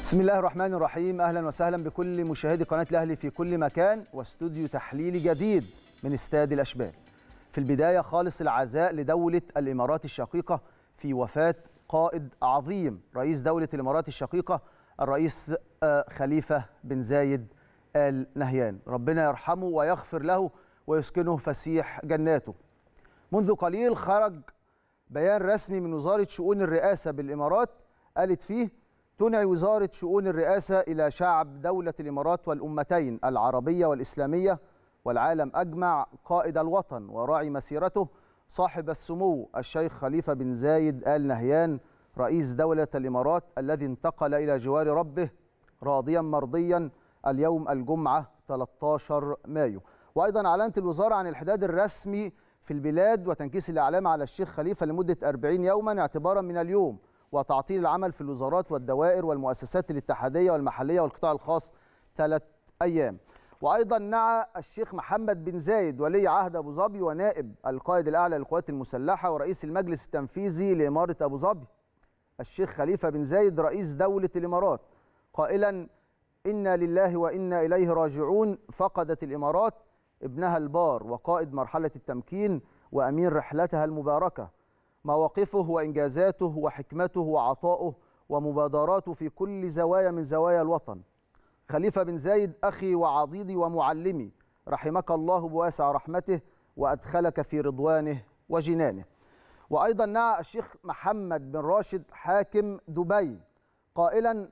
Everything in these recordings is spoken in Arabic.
بسم الله الرحمن الرحيم. أهلا وسهلا بكل مشاهدي قناة الأهلي في كل مكان واستوديو تحليلي جديد من استاد الأشبال. في البداية خالص العزاء لدولة الإمارات الشقيقة في وفاة قائد عظيم رئيس دولة الإمارات الشقيقة الرئيس خليفة بن زايد آل نهيان، ربنا يرحمه ويغفر له ويسكنه فسيح جناته. منذ قليل خرج بيان رسمي من وزارة شؤون الرئاسة بالإمارات قالت فيه: تنعي وزارة شؤون الرئاسة إلى شعب دولة الإمارات والأمتين العربية والإسلامية والعالم أجمع قائد الوطن وراعي مسيرته صاحب السمو الشيخ خليفة بن زايد آل نهيان رئيس دولة الإمارات الذي انتقل إلى جوار ربه راضيا مرضيا اليوم الجمعة 13 مايو. وأيضا أعلنت الوزارة عن الحداد الرسمي في البلاد وتنكيس الإعلام على الشيخ خليفة لمدة 40 يوما اعتبارا من اليوم، وتعطيل العمل في الوزارات والدوائر والمؤسسات الاتحادية والمحلية والقطاع الخاص 3 أيام. وأيضا نعى الشيخ محمد بن زايد ولي عهد أبو ظبي ونائب القائد الأعلى للقوات المسلحة ورئيس المجلس التنفيذي لإمارة أبو ظبي الشيخ خليفة بن زايد رئيس دولة الإمارات قائلا: إنا لله وإنا إليه راجعون. فقدت الإمارات ابنها البار وقائد مرحلة التمكين وأمين رحلتها المباركة، مواقفه وإنجازاته وحكمته وعطائه ومبادراته في كل زوايا من زوايا الوطن. خليفة بن زايد أخي وعضيدي ومعلمي، رحمك الله بواسع رحمته وأدخلك في رضوانه وجنانه. وأيضا نعى الشيخ محمد بن راشد حاكم دبي قائلا: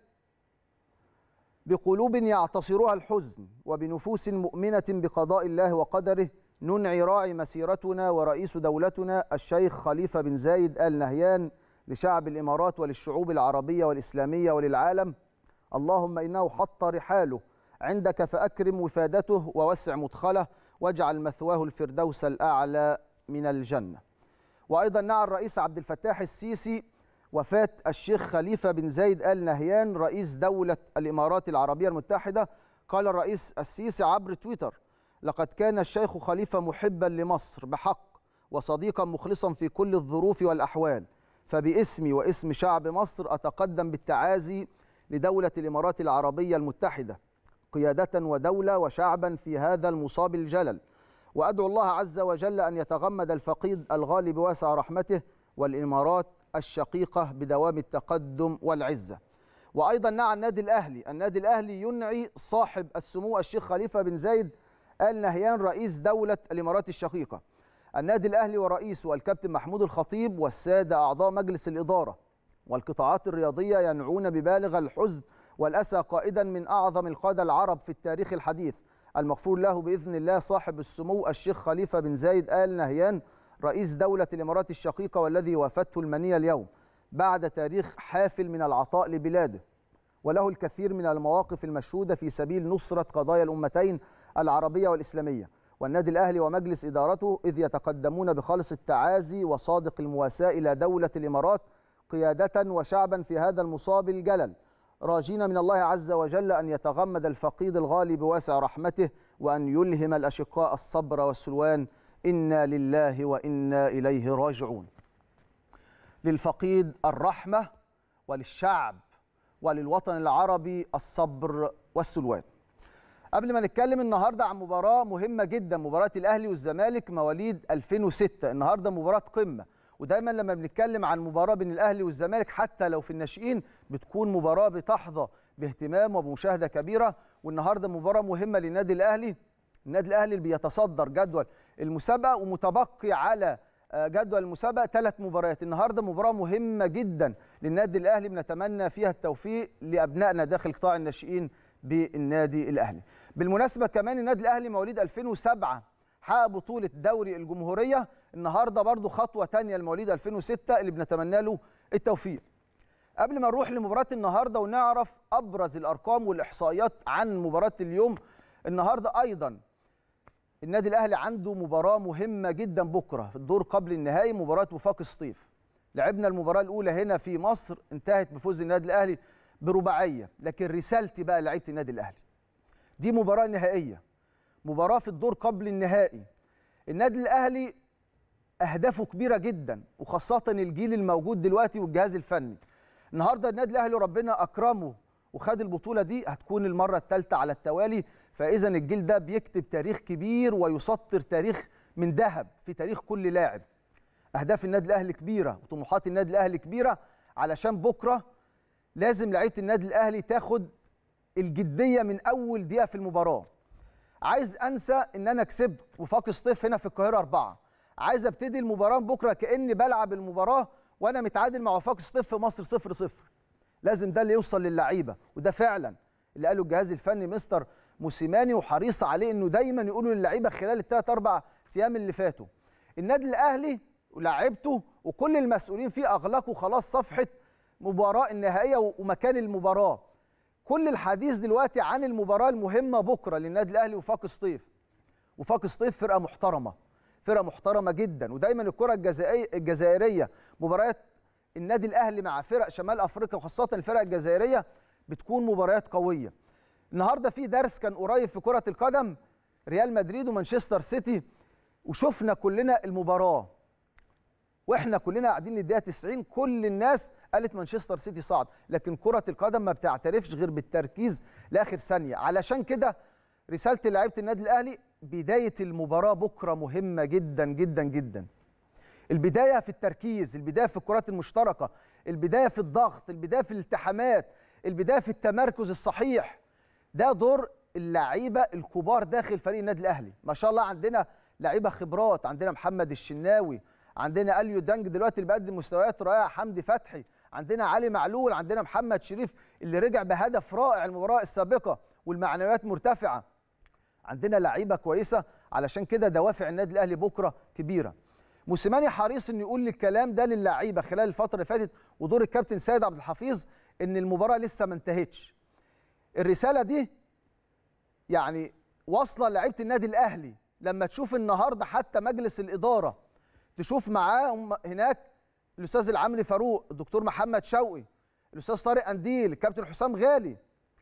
بقلوب يعتصرها الحزن وبنفوس مؤمنة بقضاء الله وقدره ننعي راعي مسيرتنا ورئيس دولتنا الشيخ خليفة بن زايد آل نهيان لشعب الإمارات وللشعوب العربية والإسلامية وللعالم. اللهم إنه حط رحاله عندك فأكرم وفادته ووسع مدخله واجعل مثواه الفردوس الأعلى من الجنة. وأيضا نعى الرئيس عبد الفتاح السيسي وفاة الشيخ خليفة بن زايد آل نهيان رئيس دولة الإمارات العربية المتحدة. قال الرئيس السيسي عبر تويتر: لقد كان الشيخ خليفة محبا لمصر بحق وصديقا مخلصا في كل الظروف والأحوال، فباسمي واسم شعب مصر أتقدم بالتعازي لدولة الإمارات العربية المتحدة قيادة ودولة وشعبا في هذا المصاب الجلل، وأدعو الله عز وجل أن يتغمد الفقيد الغالي بواسع رحمته والإمارات الشقيقة بدوام التقدم والعزة. وأيضا نعى النادي الأهلي ينعي صاحب السمو الشيخ خليفة بن زايد آل نهيان رئيس دولة الإمارات الشقيقة. النادي الأهلي ورئيسه الكابتن محمود الخطيب والسادة أعضاء مجلس الإدارة والقطاعات الرياضية ينعون ببالغ الحزن والأسى قائدا من أعظم القادة العرب في التاريخ الحديث المغفور له بإذن الله صاحب السمو الشيخ خليفة بن زايد آل نهيان رئيس دولة الإمارات الشقيقة والذي وافته المنية اليوم بعد تاريخ حافل من العطاء لبلاده، وله الكثير من المواقف المشهودة في سبيل نصرة قضايا الأمتين العربية والإسلامية. والنادي الأهلي ومجلس إدارته إذ يتقدمون بخالص التعازي وصادق المواساة إلى دولة الإمارات قيادة وشعبا في هذا المصاب الجلل، راجين من الله عز وجل أن يتغمد الفقيد الغالي بواسع رحمته وأن يلهم الأشقاء الصبر والسلوان. إنا لله وإنا إليه راجعون. للفقيد الرحمة وللشعب وللوطن العربي الصبر والسلوان. قبل ما نتكلم النهارده عن مباراة مهمة جدا، مباراة الأهلي والزمالك مواليد 2006، النهارده مباراة قمة، ودايما لما بنتكلم عن مباراة بين الأهلي والزمالك حتى لو في الناشئين بتكون مباراة بتحظى باهتمام وبمشاهدة كبيرة. والنهارده مباراة مهمة للنادي الأهلي، النادي الأهلي اللي بيتصدر جدول المسابقة ومتبقي على جدول المسابقة 3 مباريات. النهارده مباراة مهمة جدا للنادي الأهلي بنتمنى فيها التوفيق لأبنائنا داخل قطاع الناشئين بالنادي الأهلي. بالمناسبة كمان النادي الأهلي مواليد 2007 حقق بطولة دوري الجمهورية، النهارده برضو خطوة تانية لمواليد 2006 اللي بنتمنى له التوفيق. قبل ما نروح لمباراة النهارده ونعرف أبرز الأرقام والإحصائيات عن مباراة اليوم، النهارده أيضا النادي الأهلي عنده مباراة مهمة جدا بكرة في الدور قبل النهائي، مباراة وفاق سطيف. لعبنا المباراة الأولى هنا في مصر انتهت بفوز النادي الأهلي برباعية، لكن رسالتي بقى لعيبة النادي الأهلي، دي مباراة نهائية، مباراة في الدور قبل النهائي. النادي الأهلي أهدافه كبيرة جدا وخاصة الجيل الموجود دلوقتي والجهاز الفني. النهارده النادي الأهلي ربنا أكرمه وخد البطولة دي هتكون المرة الثالثة على التوالي. فإذا الجيل ده بيكتب تاريخ كبير ويسطر تاريخ من ذهب في تاريخ كل لاعب. أهداف النادي الأهلي كبيرة وطموحات النادي الأهلي كبيرة، علشان بكرة لازم لعيبة النادي الأهلي تاخد الجدية من أول دقيقة في المباراة. عايز أنسى إن أنا كسبت وفاق سطيف هنا في القاهرة 4، عايز أبتدي المباراة بكرة كأني بلعب المباراة وأنا متعادل مع وفاق سطيف في مصر 0-0. لازم ده اللي يوصل للعيبة، وده فعلا اللي قاله الجهاز الفني مستر موسيماني، وحريص عليه إنه دايما يقولوا للعيبة خلال ال3-4 أيام اللي فاتوا. النادي الأهلي ولاعيبته وكل المسؤولين فيه أغلقوا خلاص صفحة مباراة النهائية ومكان المباراة. كل الحديث دلوقتي عن المباراة المهمة بكرة للنادي الأهلي وفاق سطيف. وفاق سطيف فرقة محترمة، فرقة محترمة جدا، ودايما الكرة الجزائرية مباريات النادي الأهلي مع فرق شمال أفريقيا وخاصة الفرق الجزائرية بتكون مباريات قوية. النهاردة في درس كان قريب في كرة القدم، ريال مدريد ومانشستر سيتي، وشفنا كلنا المباراة واحنا كلنا قاعدين للدقيقه 90 كل الناس قالت مانشستر سيتي صعد، لكن كره القدم ما بتعترفش غير بالتركيز لاخر ثانيه. علشان كده رساله لعيبه النادي الاهلي، بدايه المباراه بكره مهمه جدا جدا جدا. البدايه في التركيز، البدايه في الكرات المشتركه، البدايه في الضغط، البدايه في الالتحامات، البدايه في التمركز الصحيح. ده دور اللعيبه الكبار داخل فريق النادي الاهلي. ما شاء الله عندنا لعيبه خبرات، عندنا محمد الشناوي، عندنا اليو دانج دلوقتي اللي بيقدم مستويات رائعه، حمدي فتحي، عندنا علي معلول، عندنا محمد شريف اللي رجع بهدف رائع المباراه السابقه والمعنويات مرتفعه. عندنا لعيبه كويسه، علشان كده دوافع النادي الاهلي بكره كبيره. موسيماني حريص انه يقول الكلام ده للعيبه خلال الفتره اللي فاتت، ودور الكابتن سيد عبد الحفيظ ان المباراه لسه ما انتهتش. الرساله دي يعني واصله لعيبه النادي الاهلي، لما تشوف النهارده حتى مجلس الاداره، تشوف معاهم هناك الاستاذ العمري فاروق، الدكتور محمد شوقي، الاستاذ طارق انديل، الكابتن حسام غالي،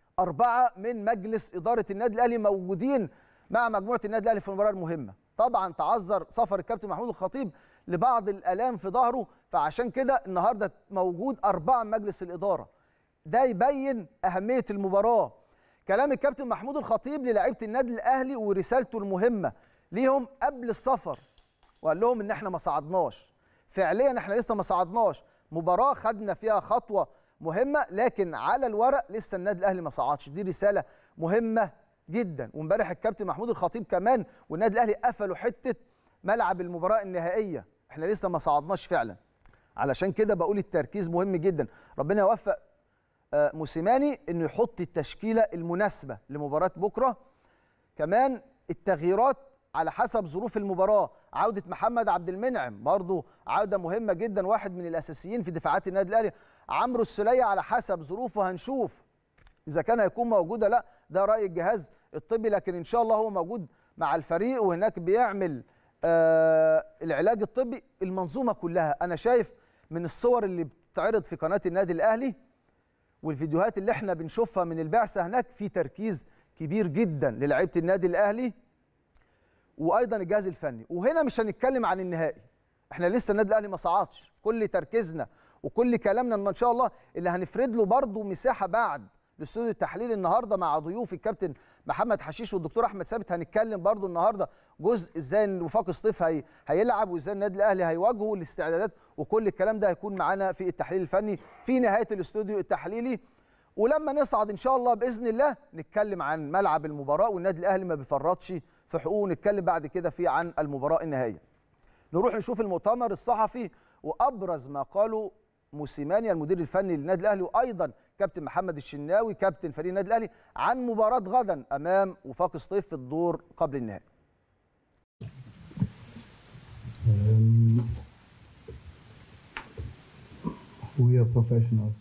4 من مجلس اداره النادي الاهلي موجودين مع مجموعه النادي الاهلي في المباراه المهمه. طبعا تعذر سفر الكابتن محمود الخطيب لبعض الالام في ظهره، فعشان كده النهارده موجود 4 من مجلس الاداره. ده يبين اهميه المباراه. كلام الكابتن محمود الخطيب للاعيبه النادي الاهلي ورسالته المهمه ليهم قبل السفر، وقال لهم ان احنا ما صعدناش. فعليا احنا لسه ما صعدناش، مباراه خدنا فيها خطوه مهمه، لكن على الورق لسه النادي الاهلي ما صعدش. دي رساله مهمه جدا. وامبارح الكابتن محمود الخطيب كمان والنادي الاهلي قفلوا حته ملعب المباراه النهائيه، احنا لسه ما صعدناش فعلا. علشان كده بقول التركيز مهم جدا. ربنا يوفق موسيماني انه يحط التشكيله المناسبه لمباراه بكره. كمان التغييرات على حسب ظروف المباراه. عوده محمد عبد المنعم برضه عوده مهمه جدا، واحد من الاساسيين في دفاعات النادي الاهلي. عمرو السوليه على حسب ظروفه هنشوف اذا كان هيكون موجود لا، ده راي الجهاز الطبي، لكن ان شاء الله هو موجود مع الفريق وهناك بيعمل العلاج الطبي. المنظومه كلها انا شايف من الصور اللي بتتعرض في قناه النادي الاهلي والفيديوهات اللي احنا بنشوفها من البعثه هناك، في تركيز كبير جدا للاعيبه النادي الاهلي وايضا الجهاز الفني. وهنا مش هنتكلم عن النهائي، احنا لسه النادي الاهلي ما صعدش. كل تركيزنا وكل كلامنا ان شاء الله اللي هنفرد له برضه مساحه بعد الاستوديو التحليلي النهارده مع ضيوف الكابتن محمد حشيش والدكتور احمد ثابت. هنتكلم برضه النهارده جزء ازاي وفاق سطيف هيلعب وازاي النادي الاهلي هيواجهه، الاستعدادات وكل الكلام ده هيكون معانا في التحليل الفني في نهايه الاستوديو التحليلي. ولما نصعد ان شاء الله باذن الله نتكلم عن ملعب المباراه، والنادي الاهلي ما بيفرطش في حقوقه. نتكلم بعد كده عن المباراه النهائيه. نروح نشوف المؤتمر الصحفي وابرز ما قاله موسيماني المدير الفني للنادي الاهلي، وايضا كابتن محمد الشناوي كابتن فريق النادي الاهلي، عن مباراه غدا امام وفاق سطيف في الدور قبل النهائي. We are professionals.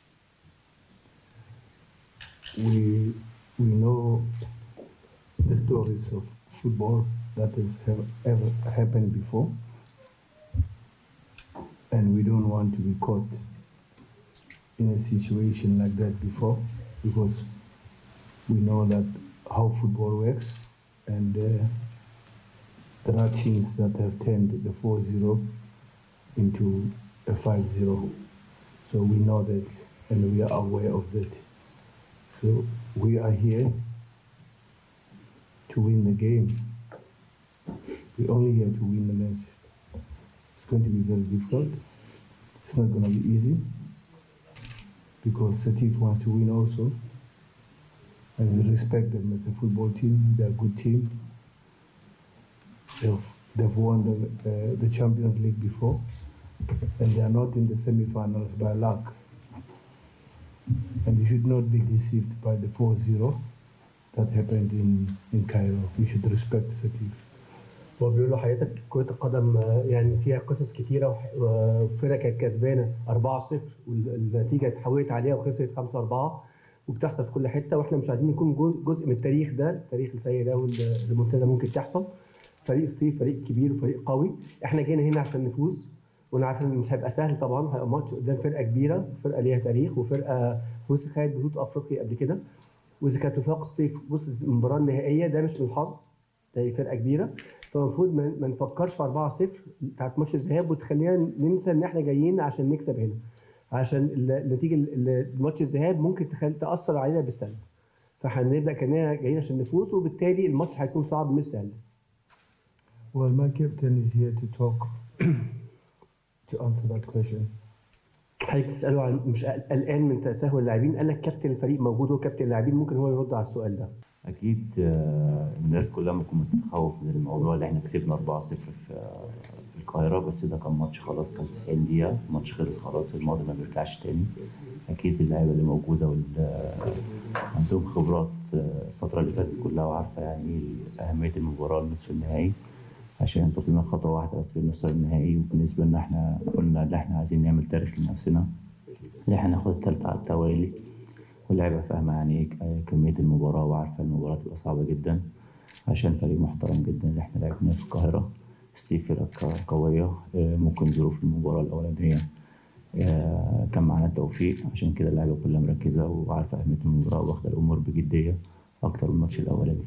We know the stories of football that has ever happened before, and we don't want to be caught in a situation like that before, because we know that how football works, and there are teams that have turned the 4-0 into a 5-0. So we know that, and we are aware of that. So we are here to win the game. We're only here to win the match. It's going to be very difficult. It's not going to be easy because Setif wants to win also. And we respect them as a football team. They're a good team. They've won the Champions League before, and they are not in the semi-finals by luck. And you should not be deceived by the 4-0 that happened in Cairo. You should respect Setif. هو بيقول له حضرتك كرة القدم يعني فيها قصص كتيرة وفرقة كانت كسبانة 4-0 والنتيجة اتحولت عليها وخسرت 5-4 وبتحصل في كل حتة واحنا مش عايزين نكون جزء من التاريخ ده، التاريخ السيء ده والريمونتادا ممكن تحصل. فريق سطيف فريق كبير وفريق قوي، احنا جينا هنا عشان نفوز وانا عارف ان مش هيبقى سهل طبعا، هيبقى ماتش قدام فرقة كبيرة، فرقة ليها تاريخ وفرقة خدت بطولة افريقيا قبل كده. واذا كانت وفاق الصيف وصلت المباراة النهائية ده مش من الحظ، ده فرقة كبيرة، فالمفروض ما نفكرش في 4-0 بتاعت ماتش الذهاب وتخلينا ننسى ان احنا جايين عشان نكسب هنا، عشان النتيجه الماتش الذهاب ممكن تاثر علينا بالسلب، فهنبدا كاننا جايين عشان نفوز وبالتالي الماتش هيكون صعب مش سهل. Well, my captain is here to talk to answer that question. حضرتك تساله عن مش قلقان من تساهل اللاعبين، قال لك كابتن الفريق موجود وكابتن اللاعبين ممكن هو يرد على السؤال ده. أكيد الناس كلها ممكن متخوف من الموضوع اللي احنا كسبنا 4-0 في القاهرة، بس ده كان ماتش خلاص، كان 90 دقيقة، الماتش خلص خلاص، الماضي ما بيرجعش تاني. أكيد اللعيبة اللي موجودة عندهم خبرات الفترة اللي فاتت كلها وعارفة يعني أهمية المباراة النصف النهائي، عشان تقينا خطوة واحدة بس للنصف النهائي. وبالنسبة لنا احنا قلنا إن احنا عايزين نعمل تاريخ لنفسنا، إن احنا ناخد التالتة على التوالي، واللعبة فاهمة يعني ايه كمية المباراة وعارفة المباراة تبقى صعبة جدا عشان فريق محترم جدا اللي احنا لعبناه في القاهرة. ستيف فرقة قوية، ممكن ظروف المباراة الأولانية كان معانا التوفيق، عشان كده اللعبة كلها مركزة وعارفة أهمية المباراة واخدة الأمور بجدية أكتر من الماتش الأولاني.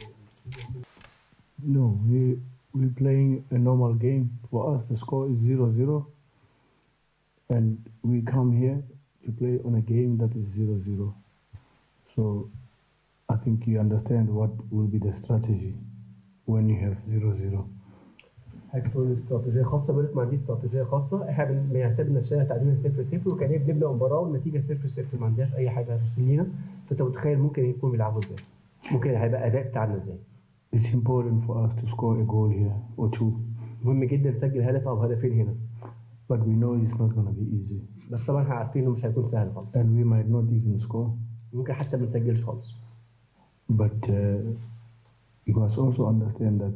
No, we're playing a normal game. For us, the score is 0-0, and we come here to play on a game that is 0-0. So I think you understand what will be the strategy when you have 0-0. هتكون استراتيجيه خاصه، بيقول لك ما عنديش استراتيجيه خاصه، احنا بنعتبر نفسنا تعادلنا 0-0 وكان بنبدا المباراه والنتيجه 0-0، ما عندناش اي حاجه ترسل لينا، فانت متخيل ممكن يكون بيلعبوا ازاي؟ ممكن هيبقى اداء بتاعنا ازاي؟ It's important for us to score a goal here or two. مهم جدا نسجل هدف او هدفين هنا. But we know it's not going to be easy. بس طبعا احنا عارفين انه مش هيكون سهل خالص. And we might not even score. ممكن حتى ما نسجلش خالص. But you must also understand that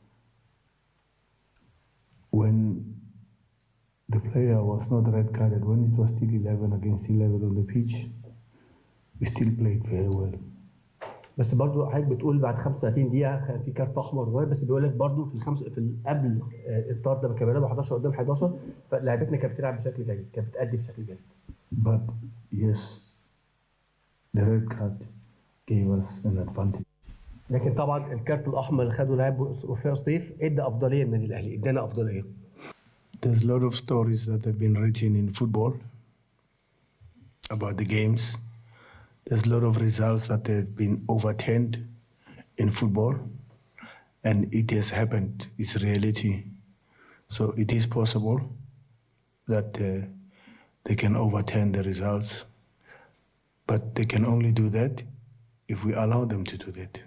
when the player was not red carded, when it was still 11 against 11 on the pitch, we still played very well. بس برضو حضرتك بتقول بعد 35 دقيقة كان في كارت أحمر، بس بيقول لك برضو في قبل الطرد لما كان بيلعبوا 11 قدام 11 فلاعبتنا كانت بتلعب بشكل جيد، كانت بتأدي بشكل جيد. But yes, the red card gave us an advantage. لكن طبعا الكارت الأحمر اللي خده لاعب وفاء سطيف ادى أفضلية للنادي الأهلي، ادانا أفضلية. There's a lot of stories that have been written in football about the games. There's a lot of results that have been overturned in football, and it has happened. It's reality. So it is possible that they can overturn the results, but they can only do that if we allow them to do that.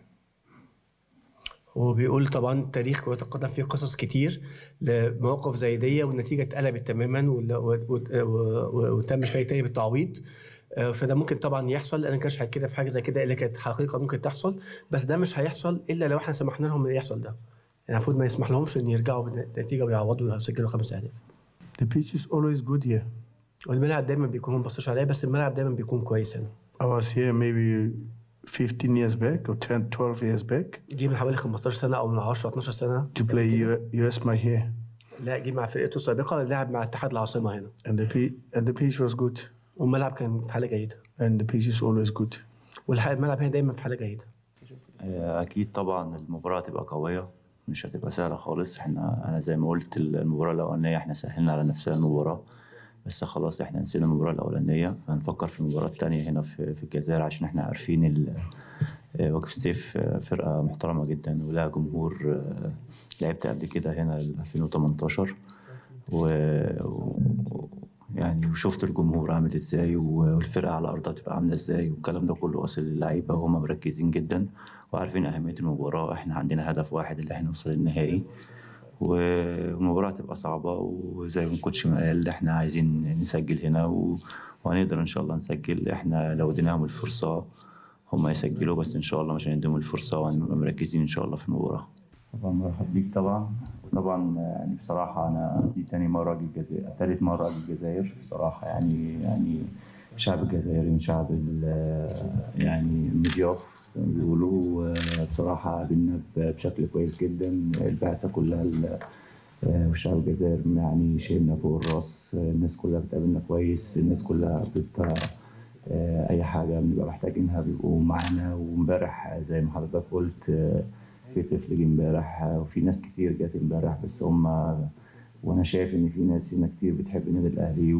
هو بيقول طبعا تاريخ كرة القدم فيه قصص كتير لمواقف زي دي والنتيجة اتقلبت تماما وتم فيها تاني بالتعويض، فده ممكن طبعا يحصل. انا كانش كده في حاجه زي كده الا كانت حقيقه ممكن تحصل، بس ده مش هيحصل الا لو احنا سمحنا لهم ان يحصل ده، يعني المفروض ما يسمح لهمش ان يرجعوا بالنتيجه ويعوضوا ويسجلوا 5 أهداف. The pitch is always good here. والملعب دايما بيكون، ما بصش عليه، بس الملعب دايما بيكون كويس هنا. I was here maybe 15 years back or 12 years back. جه من حوالي 15 سنه او من 10 12 سنه To play USMA here. لا، جه مع فرقته السابقه لعب مع اتحاد العاصمه هنا. And the pitch was good. والملعب كان في حاله جيده. And the pitch is always good. والملعب هنا دايما في حاله جيده. أكيد طبعا المباراة هتبقى قوية، مش هتبقى سهلة خالص. أنا زي ما قلت المباراة الأولانية احنا سهلنا على نفسنا المباراة، بس خلاص احنا نسينا المباراة الأولانية، فهنفكر في المباراة التانية هنا في الجزائر، عشان احنا عارفين وقف سيف فرقة محترمة جدا ولها جمهور. لعبت قبل كده هنا 2018 يعني وشفت الجمهور عامل ازاي والفرقة على أرضها تبقى عاملة ازاي، والكلام ده كله واصل للعيبة وهم مركزين جدا وعارفين أهمية المباراة. احنا عندنا هدف واحد اللي احنا نوصل للنهائي، والمباراة هتبقى صعبة، وزي ما الكوتش ما قال احنا عايزين نسجل هنا وهنقدر ان شاء الله نسجل. احنا لو اديناهم الفرصة هم يسجلوا، بس ان شاء الله مش هنديهم الفرصة وهنبقى مركزين ان شاء الله في المباراة. طبعا مرحب بيك طبعا. وطبعا يعني بصراحة أنا دي تاني مرة أجي الجزائر، تالت مرة أجي الجزائر بصراحة. يعني الشعب الجزائري من شعب يعني مضياف زي ما بيقولوا. بصراحة قابلنا بشكل كويس جدا البعثة كلها، والشعب الجزائري يعني شايلنا فوق الراس. الناس كلها بتقابلنا كويس، الناس كلها أي حاجة بنبقى محتاجينها بيبقوا معانا. وامبارح زي ما حضرتك قلت في طفل جه امبارح وفي ناس كتير جت امبارح، بس هم وانا شايف ان في ناس هنا كتير بتحب النادي الاهلي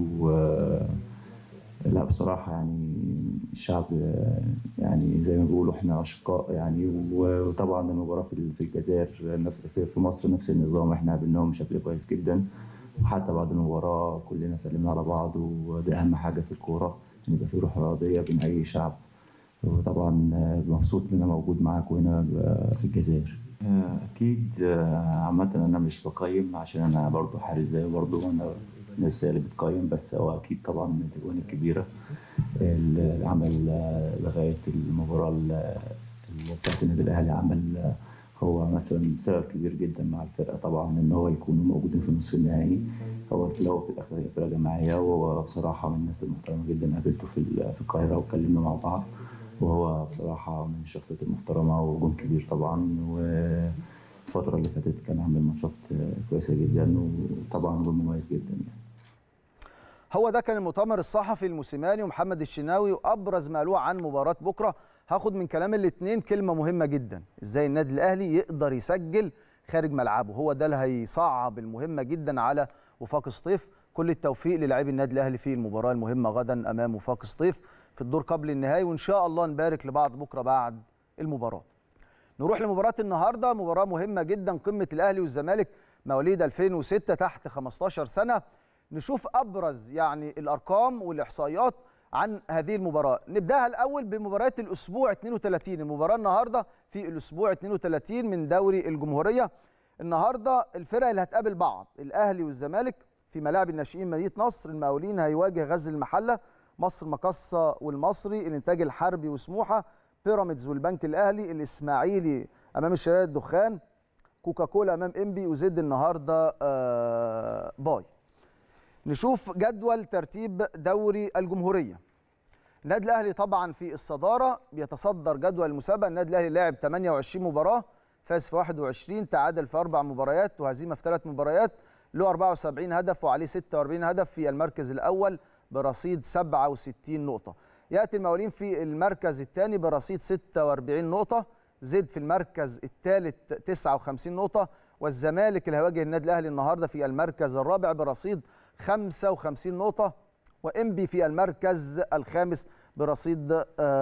لا بصراحه يعني الشعب يعني زي ما بيقولوا احنا اشقاء يعني. وطبعا المباراه في الجزائر في مصر نفس النظام، احنا قابلناهم بشكل كويس جدا، وحتى بعد المباراه كلنا سلمنا على بعض، وده اهم حاجه في الكوره ان يبقى في روح رياضيه بين اي شعب. وطبعا مبسوط ان انا موجود معاكم هنا في الجزائر. اكيد عامه انا مش بقيم عشان انا برضو حارس زي برضو انا الناس اللي بتقيم، بس هو اكيد طبعا من الاجوان الكبيره العمل لغايه المباراه بتاعت النادي الاهلي عمل هو مثلا سبب كبير جدا مع الفرقه طبعا ان هو يكونوا موجودين في نصف النهائي. هو في الاول وفي الاخر هي فرقه جماعيه، وهو بصراحه من الناس المحترمه جدا قابلته في القاهره واتكلمنا مع بعض، وهو بصراحه من الشخصيات المحترمه وجون كبير طبعا. والفتره اللي فاتت كان عامل ماتشات كويسه جدا، وطبعا جون مميز جدا يعني. هو ده كان المؤتمر الصحفي الموسيماني ومحمد الشناوي، وابرز ما قالوه عن مباراه بكره. هاخد من كلام الاثنين كلمه مهمه جدا، ازاي النادي الاهلي يقدر يسجل خارج ملعبه. هو ده اللي هيصعب المهمه جدا على وفاق سطيف. كل التوفيق للاعبي النادي الاهلي في المباراه المهمه غدا امام وفاق سطيف في الدور قبل النهائي، وان شاء الله نبارك لبعض بكره بعد المباراه. نروح لمباراه النهارده، مباراه مهمه جدا، قمه الاهلي والزمالك مواليد 2006 تحت 15 سنه. نشوف ابرز يعني الارقام والاحصائيات عن هذه المباراه. نبداها الاول بمباريات الاسبوع 32. المباراه النهارده في الاسبوع 32 من دوري الجمهوريه. النهارده الفرق اللي هتقابل بعض الاهلي والزمالك في ملاعب الناشئين مدينه نصر. المقاولين هيواجه غزل المحله، مصر مقصه والمصري، الانتاج الحربي وسموحه، بيراميدز والبنك الاهلي، الاسماعيلي امام الشرقيه الدخان، كوكاكولا امام انبي، وزد النهارده باي. نشوف جدول ترتيب دوري الجمهوريه. النادي الاهلي طبعا في الصداره، بيتصدر جدول المسابقه. النادي الاهلي لعب 28 مباراه، فاز في 21، تعادل في 4 مباريات وهزيمه في 3 مباريات، له 74 هدف وعليه 46 هدف، في المركز الاول برصيد 67 نقطه. ياتي المقاولين في المركز الثاني برصيد 46 نقطه، زد في المركز الثالث 59 نقطه، والزمالك اللي هيواجه النادي الاهلي النهارده في المركز الرابع برصيد 55 نقطة، وإنبي في المركز الخامس برصيد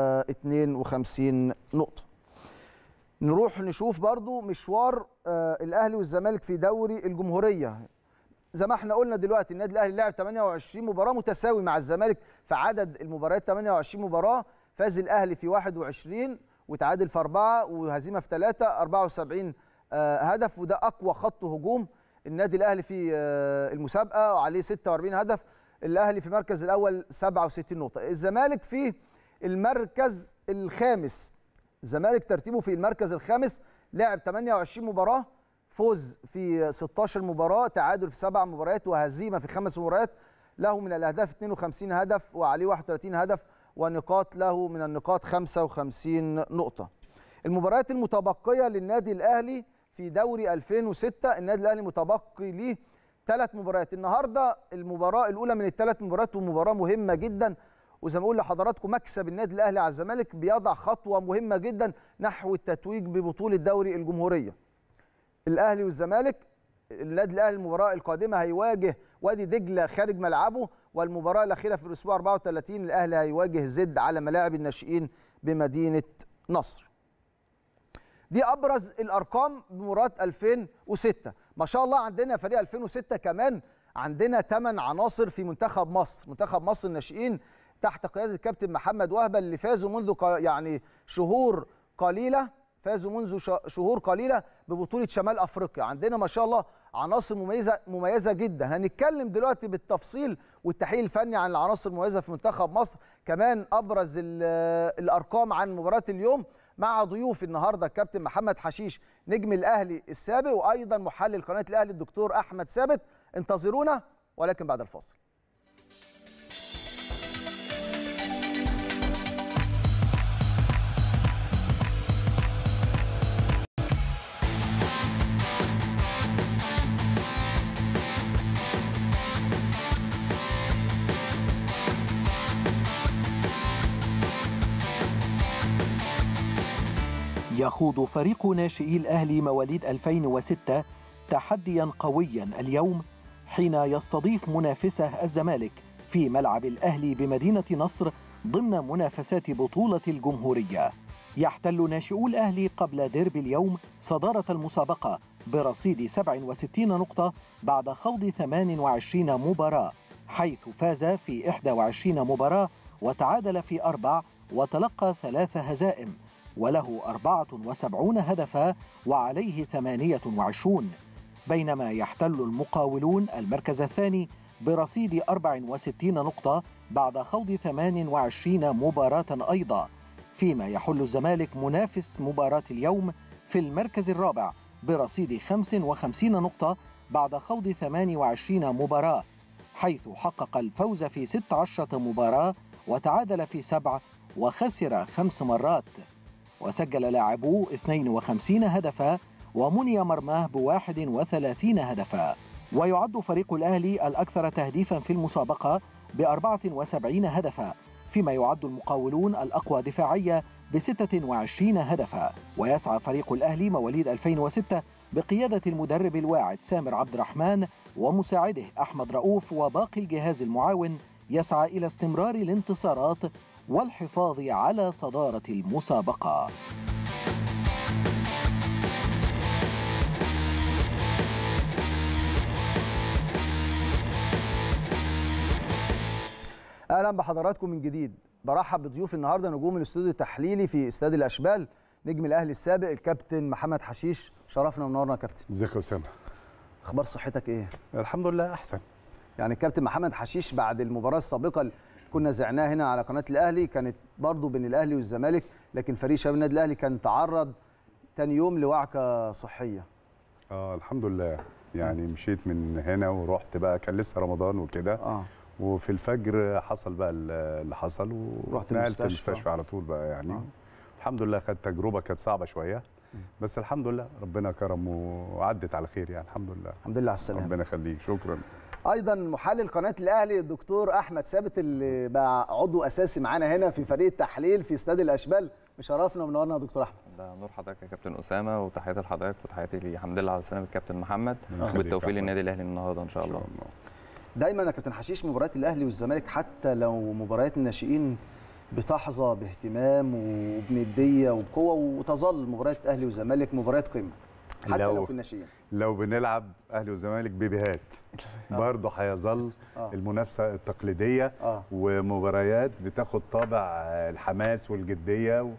52 نقطة. نروح نشوف برضو مشوار الأهلي والزمالك في دوري الجمهورية. زي ما احنا قلنا دلوقتي النادي الأهلي لعب 28 مباراة متساوي مع الزمالك في عدد المباريات 28 مباراة. فاز الأهلي في 21 وتعادل في 4 وهزيمة في 3، 74 هدف، وده أقوى خط هجوم النادي الاهلي في المسابقه وعليه 46 هدف. الاهلي في المركز الاول 67 نقطه. الزمالك في المركز الخامس، الزمالك ترتيبه في المركز الخامس، لعب 28 مباراه، فوز في 16 مباراه، تعادل في 7 مباريات وهزيمه في 5 مباريات، له من الاهداف 52 هدف وعليه 31 هدف، ونقاط له من النقاط 55 نقطه. المباريات المتبقيه للنادي الاهلي في دوري 2006، النادي الاهلي متبقي ليه 3 مباريات. النهارده المباراه الاولى من ال3 مباريات، ومباراه مهمه جدا، وزي ما بقول لحضراتكم مكسب النادي الاهلي على الزمالك بيضع خطوه مهمه جدا نحو التتويج ببطوله دوري الجمهوريه. الاهلي والزمالك، النادي الاهلي المباراه القادمه هيواجه وادي دجله خارج ملعبه، والمباراه الاخيره في الاسبوع 34 الاهلي هيواجه زد على ملاعب الناشئين بمدينه نصر. دي ابرز الارقام بمباراه 2006. ما شاء الله عندنا فريق 2006 كمان عندنا 8 عناصر في منتخب مصر، منتخب مصر الناشئين تحت قياده الكابتن محمد وهبه اللي فازوا منذ شهور قليله، شهور قليله ببطوله شمال افريقيا. عندنا ما شاء الله عناصر مميزه جدا. هنتكلم دلوقتي بالتفصيل والتحليل الفني عن العناصر المميزه في منتخب مصر، كمان ابرز الارقام عن مباراه اليوم مع ضيوف النهارده الكابتن محمد حشيش نجم الاهلي السابق، وايضا محلل قناه الاهلي الدكتور احمد ثابت. انتظرونا ولكن بعد الفاصل. يخوض فريق ناشئي الأهلي مواليد 2006 تحديا قويا اليوم حين يستضيف منافسه الزمالك في ملعب الأهلي بمدينة نصر ضمن منافسات بطولة الجمهورية. يحتل ناشئو الأهلي قبل ديربي اليوم صدارة المسابقة برصيد 67 نقطة بعد خوض 28 مباراة، حيث فاز في 21 مباراة وتعادل في 4 وتلقى 3 هزائم، وله 74 هدفا وعليه 28. بينما يحتل المقاولون المركز الثاني برصيد 64 نقطة بعد خوض 28 مباراة أيضا، فيما يحل الزمالك منافس مباراة اليوم في المركز الرابع برصيد 55 نقطة بعد خوض 28 مباراة، حيث حقق الفوز في 16 مباراة وتعادل في 7 وخسر 5 مرات، وسجل لاعبوه 52 هدفا ومني مرماه ب31 هدفا. ويعد فريق الأهلي الأكثر تهديفا في المسابقة ب74 هدفا، فيما يعد المقاولون الأقوى دفاعية ب26 هدفا. ويسعى فريق الأهلي مواليد 2006 بقيادة المدرب الواعد سامر عبد الرحمن ومساعده أحمد رؤوف وباقي الجهاز المعاون يسعى إلى استمرار الانتصارات والحفاظ على صدارة المسابقة. اهلا بحضراتكم من جديد. برحب بضيوف النهارده نجوم الاستوديو التحليلي في استاد الاشبال، نجم الاهلي السابق الكابتن محمد حشيش. شرفنا ونورنا يا كابتن. ازيك يا اسامه؟ اخبار صحتك ايه؟ الحمد لله احسن. يعني الكابتن محمد حشيش بعد المباراه السابقه اللي كنا زعناها هنا على قناه الاهلي، كانت برضو بين الاهلي والزمالك، لكن فريق شباب النادي الاهلي كان تعرض ثاني يوم لوعكه صحيه. الحمد لله، يعني مشيت من هنا ورحت بقى، كان لسه رمضان وكده. وفي الفجر حصل بقى اللي حصل ورحت المستشفى على طول بقى يعني. الحمد لله، كانت تجربه كانت صعبه شويه، بس الحمد لله ربنا كرم وعدت على خير يعني. الحمد لله. الحمد لله على السلامه. ربنا يخليك. شكرا. ايضا محلل قناه الاهلي الدكتور احمد ثابت اللي بقى عضو اساسي معانا هنا في فريق التحليل في استاد الاشبال. مشرفنا ومنورنا يا دكتور احمد. ده نور حضرتك يا كابتن اسامه، وتحياتي لحضرتك وتحياتي الحمد لله على سلامه الكابتن محمد، وبالتوفيق للنادي الاهلي النهارده ان شاء الله. دايما يا كابتن حشيش مباريات الاهلي والزمالك حتى لو مباريات الناشئين بتحظى باهتمام وبنديه وبقوه، وتظل مباريات الاهلي والزمالك مباريات قمه حتى لو في الناشئين. لو بنلعب اهلي وزمالك بيبيهات برضه هيظل المنافسه التقليديه ومباريات بتاخد طابع الحماس والجديه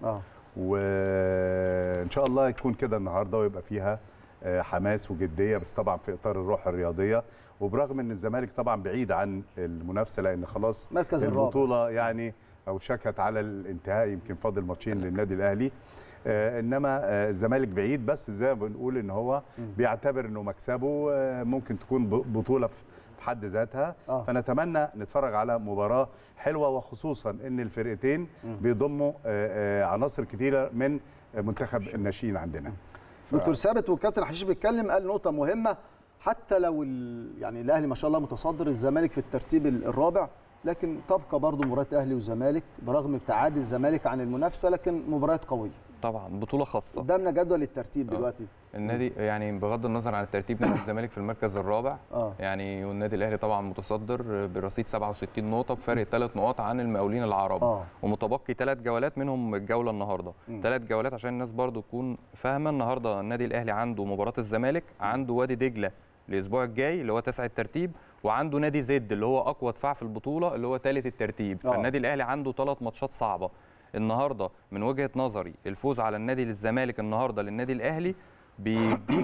وان شاء الله يكون كده النهارده ويبقى فيها حماس وجديه، بس طبعا في اطار الروح الرياضيه. وبرغم ان الزمالك طبعا بعيد عن المنافسه لان خلاص مركز البطوله يعني او شكت على الانتهاء، يمكن فاضل ماتشين للنادي الاهلي. انما الزمالك بعيد، بس زي ما بنقول ان هو بيعتبر انه مكسبه ممكن تكون بطوله في حد ذاتها. فنتمنى نتفرج على مباراه حلوه، وخصوصا ان الفرقتين بيضموا عناصر كثيره من منتخب الناشئين عندنا. دكتور ثابت والكابتن حشيش بيتكلم قال نقطه مهمه، حتى لو يعني الاهلي ما شاء الله متصدر، الزمالك في الترتيب الرابع، لكن تبقى برضه مباراه اهلي وزمالك برغم ابتعاد الزمالك عن المنافسه، لكن مباريات قويه. طبعا بطوله خاصه. قدامنا جدول الترتيب دلوقتي. النادي يعني بغض النظر عن الترتيب، نادي الزمالك في المركز الرابع يعني، والنادي الاهلي طبعا متصدر برصيد 67 نقطه بفارق 3 نقاط عن المقاولين العرب. ومتبقي 3 جولات منهم الجوله النهارده. 3 جولات عشان الناس برضو تكون فاهمه. النهارده النادي الاهلي عنده مباراه الزمالك، عنده وادي دجله الاسبوع الجاي اللي هو 9 الترتيب، وعنده نادي زد اللي هو اقوى دفاع في البطوله اللي هو 3 الترتيب. فالنادي الاهلي عنده 3 ماتشات صعبه. النهارده من وجهه نظري الفوز على النادي الزمالك النهارده للنادي الاهلي بيديك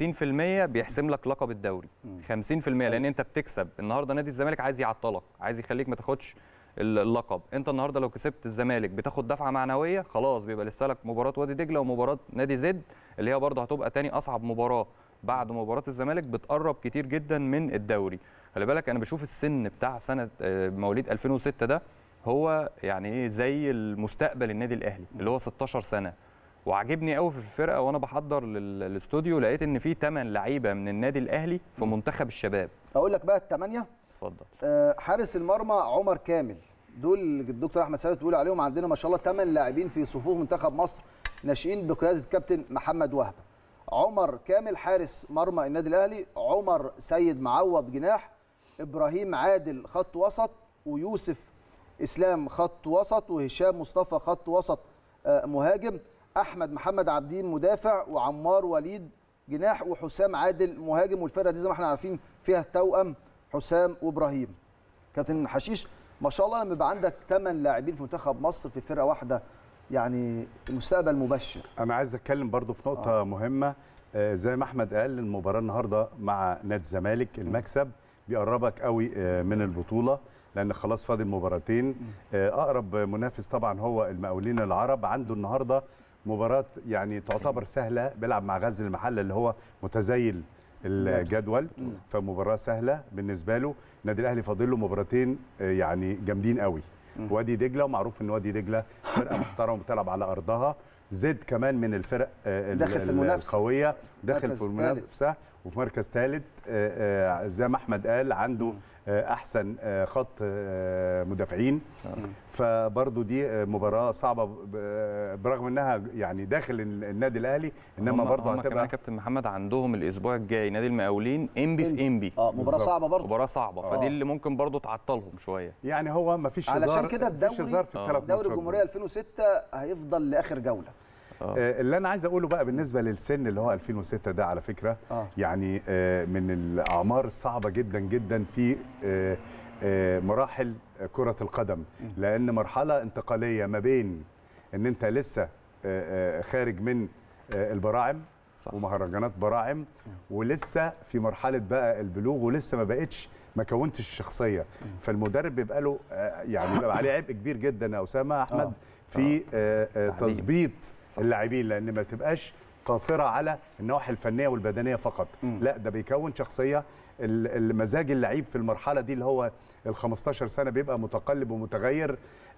50% بيحسم لك لقب الدوري. 50% لان انت بتكسب النهارده. نادي الزمالك عايز يعطلك، عايز يخليك ما تاخدش اللقب. انت النهارده لو كسبت الزمالك بتاخد دفعه معنويه، خلاص بيبقى لسه لك مباراه وادي دجله ومباراه نادي زد اللي هي برضه هتبقى تاني اصعب مباراه بعد مباراه الزمالك، بتقرب كتير جدا من الدوري. خلي بالك انا بشوف السن بتاع سنه مواليد 2006 ده هو يعني ايه زي المستقبل النادي الاهلي اللي هو 16 سنه. وعجبني قوي في الفرقه وانا بحضر للاستوديو لقيت ان في 8 لعيبه من النادي الاهلي في منتخب الشباب. اقول لك بقى ال8. اتفضل. حارس المرمى عمر كامل، دول الدكتور احمد ثابت بيقول عليهم عندنا ما شاء الله 8 لاعبين في صفوف منتخب مصر ناشئين بقياده الكابتن محمد وهبه. عمر كامل حارس مرمى النادي الاهلي، عمر سيد معوض جناح، ابراهيم عادل خط وسط، ويوسف اسلام خط وسط، وهشام مصطفى خط وسط مهاجم، احمد محمد عبدين مدافع، وعمار وليد جناح، وحسام عادل مهاجم. والفرقه دي زي ما احنا عارفين فيها التوأم حسام وابراهيم. كابتن حشيش ما شاء الله لما يبقى عندك 8 لاعبين في منتخب مصر في فرقه واحده يعني المستقبل مبشر. انا عايز اتكلم برضو في نقطه مهمه. زي ما احمد قال المباراه النهارده مع نادي الزمالك المكسب بيقربك قوي من البطوله لان خلاص فاضل مباراتين. اقرب منافس طبعا هو المقاولين العرب، عنده النهارده مباراه يعني تعتبر سهله، بيلعب مع غزل المحله اللي هو متزيل الجدول، فمباراه سهله بالنسبه له. النادي الاهلي فاضل له مباراتين يعني جامدين قوي. وادي دجله، ومعروف ان وادي دجله فرقه محترمه بتلعب على ارضها. زد كمان من الفرق القويه، داخل في المنافسه وفي مركز ثالث. زي ما احمد قال عنده احسن خط مدافعين. فبرضه دي مباراه صعبه برغم انها يعني داخل النادي الاهلي، انما برضه هتبقى كمان كابتن محمد عندهم الاسبوع الجاي نادي المقاولين انبي في انبي. مباراه صعبه برضه، مباراه صعبه. فدي اللي ممكن برضه تعطلهم شويه. يعني هو ما فيش هزار، علشان كده الدوري الجمهوريه 2006 هيفضل لاخر جوله. اللي انا عايز اقوله بقى بالنسبه للسن اللي هو 2006 ده على فكره يعني من الاعمار الصعبه جدا جدا في مراحل كره القدم، لان مرحله انتقاليه ما بين ان انت لسه خارج من البراعم ومهرجانات براعم، ولسه في مرحله بقى البلوغ، ولسه ما كونتش الشخصيه. فالمدرب بيبقى له يعني بيبقى عليه عبء كبير جدا يا اسامه احمد في تظبيط اللاعبين، لان ما تبقاش قاصره على النواحي الفنيه والبدنيه فقط. لا، ده بيكون شخصيه. المزاج اللعيب في المرحله دي اللي هو ال 15 سنه بيبقى متقلب ومتغير.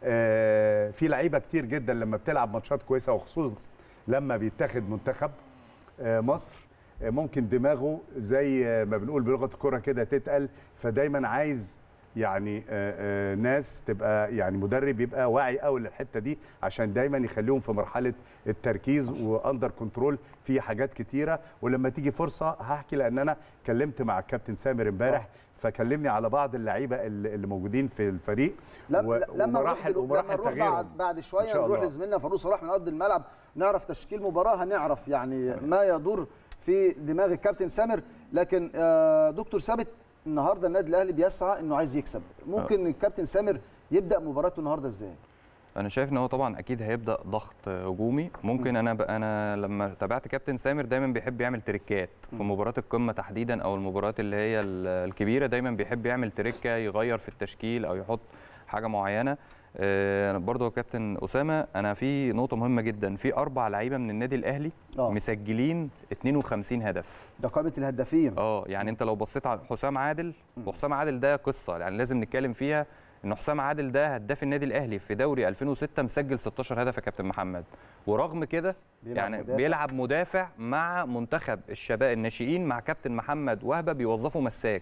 في لعيبه كتير جدا لما بتلعب ماتشات كويسه، وخصوصا لما بيتاخد منتخب مصر، ممكن دماغه زي ما بنقول بلغه الكره كده تتقل. فدايما عايز يعني ناس تبقى يعني مدرب يبقى واعي قوي للحته دي، عشان دايما يخليهم في مرحله التركيز واندر كنترول في حاجات كتيره. ولما تيجي فرصه هحكي، لان انا كلمت مع الكابتن سامر امبارح فكلمني على بعض اللعيبه اللي موجودين في الفريق. لما نروح بعد شويه نروح لزميلنا فاروق صلاح من ارض الملعب نعرف تشكيل مباراه، هنعرف يعني ما يدور في دماغ الكابتن سامر. لكن دكتور ثابت، النهارده النادي الاهلي بيسعى انه عايز يكسب، ممكن الكابتن سامر يبدا مباراته النهارده ازاي؟ انا شايف ان هو طبعا اكيد هيبدا ضغط هجومي. ممكن انا لما تابعت كابتن سامر دايما بيحب يعمل تريكات في مباراه القمه تحديدا او المباريات اللي هي الكبيره، دايما بيحب يعمل تريكه يغير في التشكيل او يحط حاجه معينه. برضه كابتن اسامه، انا في نقطه مهمه جدا، في 4 لعيبه من النادي الاهلي مسجلين 52 هدف، ده قائمه الهدافين. يعني انت لو بصيت على حسام عادل، وحسام عادل ده قصه يعني لازم نتكلم فيها، ان حسام عادل ده هداف النادي الاهلي في دوري 2006 مسجل 16 هدف يا كابتن محمد. ورغم كده يعني بيلعب مدافع مع منتخب الشباب الناشئين مع كابتن محمد وهبه، بيوظفوا مساك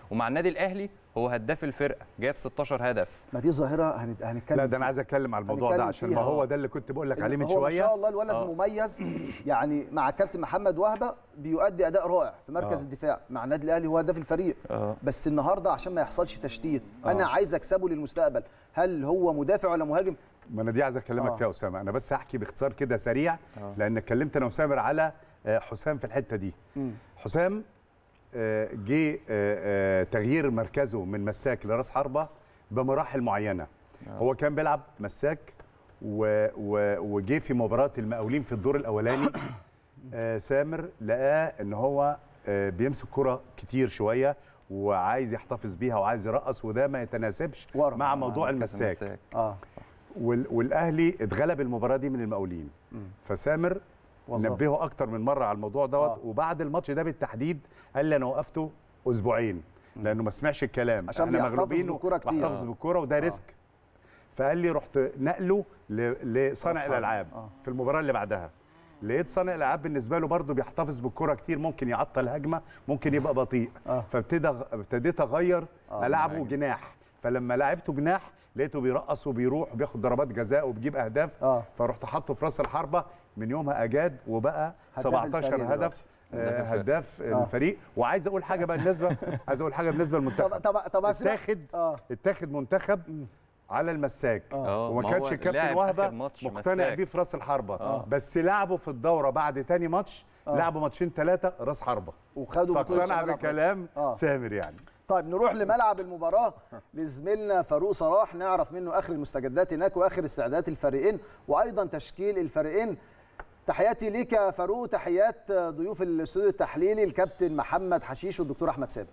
ومع النادي الاهلي هو هداف الفرقه جايب 16 هدف. ما دي ظاهره هنتكلم. لا ده انا عايز اتكلم على الموضوع ده عشان ما هو ده اللي كنت بقول لك عليه من شويه. ما شاء الله الولد مميز يعني مع كابتن محمد وهبه بيؤدي اداء رائع في مركز الدفاع مع النادي الاهلي، هو هداف الفريق. بس النهارده عشان ما يحصلش تشتيت انا عايز اكسبه للمستقبل. هل هو مدافع ولا مهاجم؟ ما انا دي عايز اكلمك فيها اسامه. انا بس هحكي باختصار كده سريع لان اتكلمت انا وسامر على حسام في الحته دي. حسام جه تغيير مركزه من مساك لراس حربه بمراحل معينه. هو كان بيلعب مساك وجه في مباراه المقاولين في الدور الاولاني سامر لقاه ان هو بيمسك كرة كتير شويه وعايز يحتفظ بيها وعايز يرقص، وده ما يتناسبش مع موضوع المساك. والاهلي اتغلب المباراه دي من المقاولين. فسامر نبهه اكتر من مره على الموضوع دوت. وبعد الماتش ده بالتحديد قال لي انا وقفته اسبوعين لانه ما سمعش الكلام، احنا مغلوبين وبيحتفظ بالكوره وده ريسك. فقال لي رحت نقله لصانع الالعاب في المباراه اللي بعدها. لقيت صانع الالعاب بالنسبه له برضه بيحتفظ بالكوره كتير، ممكن يعطل هجمه، ممكن يبقى بطيء. فابتديت اغير العبه جناح. فلما لعبته جناح لقيته بيرقص وبيروح وبياخد ضربات جزاء وبيجيب اهداف. فرحت حاطه في راس الحربه. من يومها اجاد وبقى 17 هدف هداف الفريق. وعايز اقول حاجه بقى بالنسبه للمنتخب. طب اتاخد منتخب على المساك وما كانش الكابتن وهبه مقتنع بيه في راس الحربه. بس لعبوا في الدوره بعد تاني ماتش لعبوا ماتشين 3 راس حربه وخدوا بطوله. فاقتنع بكلام سامر يعني. طيب نروح لملعب المباراه لزميلنا فاروق صلاح نعرف منه اخر المستجدات هناك واخر استعدادات الفريقين وايضا تشكيل الفريقين. تحياتي ليك يا فاروق، تحيات ضيوف الاستوديو التحليلي الكابتن محمد حشيش والدكتور احمد ثابت.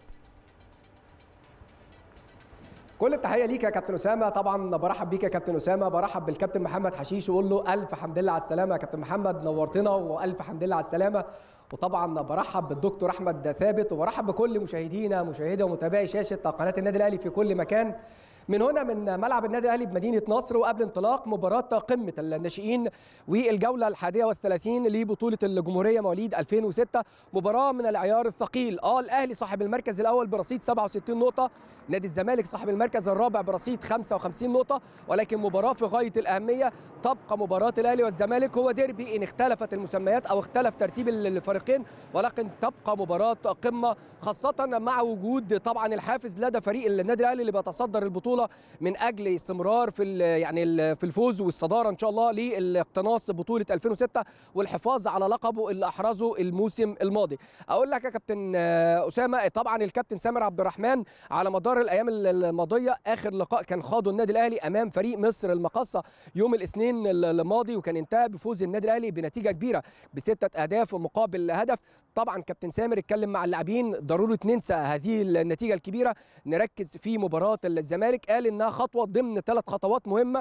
كل التحيه ليك يا كابتن اسامه. طبعا برحب بيك يا كابتن اسامه، برحب بالكابتن محمد حشيش واقول له الف حمد لله على السلامه يا كابتن محمد، نورتنا والف حمد لله على السلامه. وطبعا برحب بالدكتور احمد ثابت وبرحب بكل مشاهدي ومتابعي شاشه قناه النادي الاهلي في كل مكان. من هنا من ملعب النادي الاهلي بمدينه نصر وقبل انطلاق مباراه قمه الناشئين والجوله ال31 لبطوله الجمهوريه مواليد 2006، مباراه من العيار الثقيل. الاهلي صاحب المركز الاول برصيد 67 نقطه، نادي الزمالك صاحب المركز الرابع برصيد 55 نقطه، ولكن مباراه في غايه الاهميه. تبقى مباراه الاهلي والزمالك هو ديربي ان اختلفت المسميات او اختلف ترتيب الفريقين، ولكن تبقى مباراه قمه خاصه مع وجود طبعا الحافز لدى فريق النادي الاهلي اللي بيتصدر البطوله من اجل استمرار في الفوز والصداره ان شاء الله لاقتناص بطوله 2006 والحفاظ على لقبه اللي احرزه الموسم الماضي. اقول لك يا كابتن اسامه، طبعا الكابتن سامر عبد الرحمن على مدار الايام الماضيه اخر لقاء كان خاضه النادي الاهلي امام فريق مصر المقاصه يوم الاثنين الماضي، وكان انتهى بفوز النادي الاهلي بنتيجه كبيره ب6 أهداف مقابل هدف. طبعا كابتن سامر اتكلم مع اللاعبين ضروره ننسى هذه النتيجه الكبيره، نركز في مباراه الزمالك. قال انها خطوه ضمن 3 خطوات مهمه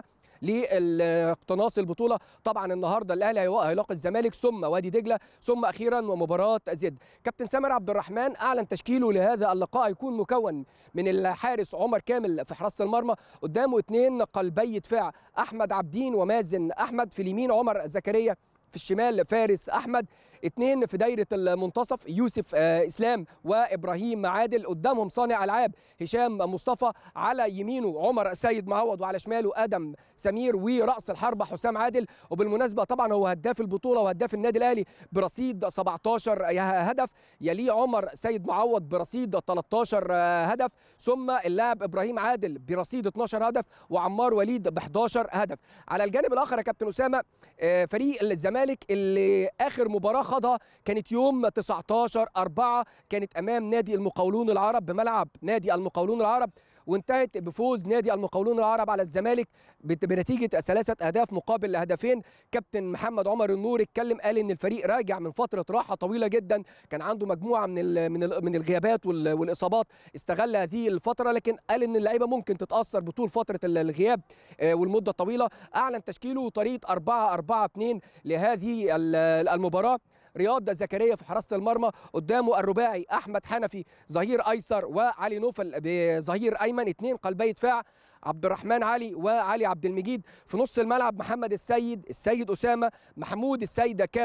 لاقتناص البطوله. طبعا النهارده الاهلي هيلاقي الزمالك ثم وادي دجله ثم اخيرا ومباراه زد. كابتن سامر عبد الرحمن اعلن تشكيله لهذا اللقاء هيكون مكون من الحارس عمر كامل في حراسه المرمى، قدامه 2 قلبي دفاع احمد عبدين ومازن احمد، في اليمين عمر زكريا، في الشمال فارس احمد، 2 في دايره المنتصف يوسف اسلام وابراهيم عادل، قدامهم صانع العاب هشام مصطفى، على يمينه عمر سيد معوض وعلى شماله ادم سمير، ورأس الحربة حسام عادل. وبالمناسبه طبعا هو هداف البطوله وهداف النادي الاهلي برصيد 17 هدف، يليه عمر سيد معوض برصيد 13 هدف، ثم اللاعب ابراهيم عادل برصيد 12 هدف، وعمار وليد ب 11 هدف. على الجانب الاخر يا كابتن اسامه فريق الزمالك اللي اخر مباراه خاضها كانت يوم 19/4 كانت امام نادي المقاولون العرب بملعب نادي المقاولون العرب، وانتهت بفوز نادي المقاولون العرب على الزمالك بنتيجه 3 أهداف مقابل هدفين. كابتن محمد عمر النور اتكلم قال ان الفريق راجع من فتره راحه طويله جدا، كان عنده مجموعه من الغيابات والاصابات، استغل هذه الفتره، لكن قال ان اللعيبه ممكن تتاثر بطول فتره الغياب والمده الطويله. اعلن تشكيله وطريقه 4-4-2 لهذه المباراه. رياض زكريا في حراسه المرمى، قدامه الرباعي احمد حنفي ظهير ايسر وعلي نوفل بظهير ايمن، 2 قلبي دفاع عبد الرحمن علي وعلي عبد المجيد. في نص الملعب محمد السيد اسامه، محمود السيد كاتو،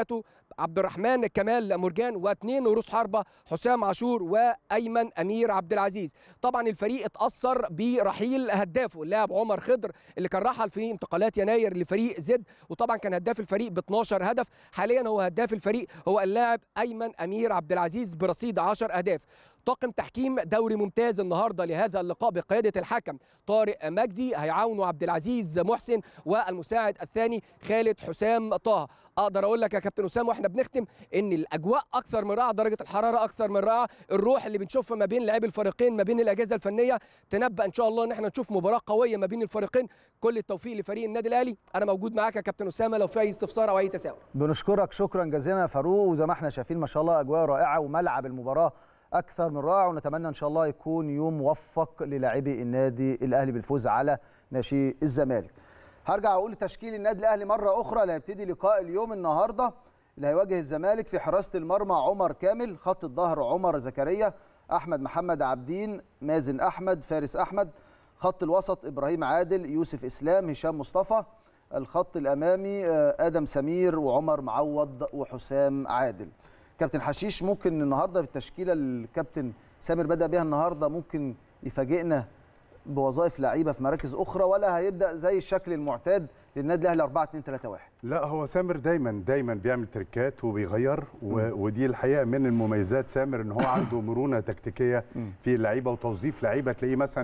عبد الرحمن كمال مرجان، واثنين رؤوس حربه حسام عاشور وايمن امير عبد العزيز. طبعا الفريق اتاثر برحيل هدافه اللاعب عمر خضر اللي كان رحل في انتقالات يناير لفريق زد، وطبعا كان هداف الفريق ب 12 هدف. حاليا هو هداف الفريق هو اللاعب ايمن امير عبد العزيز برصيد 10 اهداف. طاقم تحكيم دوري ممتاز النهارده لهذا اللقاء بقياده الحكم طارق مجدي، هيعاونوا عبد العزيز محسن والمساعد الثاني خالد حسام طه. اقدر اقول لك يا كابتن اسامه واحنا بنختم ان الاجواء اكثر من رائعه، درجه الحراره اكثر من رائعه، الروح اللي بنشوفها ما بين لاعبي الفريقين ما بين الاجهزه الفنيه تنبأ ان شاء الله ان احنا نشوف مباراه قويه ما بين الفريقين. كل التوفيق لفريق النادي الاهلي. انا موجود معاك يا كابتن اسامه لو في اي استفسار او اي تساؤل. بنشكرك شكرا جزيلا يا فاروق، وزي ما احنا شايفين ما شاء الله اجواء رائعه وملعب المباراه اكثر من رائع، ونتمنى ان شاء الله يكون يوم موفق للاعبي النادي الاهلي بالفوز على ناشئي الزمالك. هرجع اقول تشكيل النادي الاهلي مره اخرى اللي هيبتدي لقاء اليوم النهارده اللي هيواجه الزمالك. في حراسه المرمى عمر كامل، خط الظهر عمر زكريا، احمد محمد عابدين، مازن احمد، فارس احمد، خط الوسط ابراهيم عادل، يوسف اسلام، هشام مصطفى، الخط الامامي ادم سمير وعمر معوض وحسام عادل. كابتن حشيش، ممكن النهارده بالتشكيله اللي الكابتن سامر بدأ بها النهارده ممكن يفاجئنا بوظائف لعيبه في مراكز اخرى، ولا هيبدأ زي الشكل المعتاد للنادي الاهلي 4-2-3-1؟ لا، هو سامر دايما بيعمل تريكات وبيغير، ودي الحقيقه من المميزات سامر ان هو عنده مرونه تكتيكيه في اللعيبه وتوظيف لعيبه. تلاقيه مثلا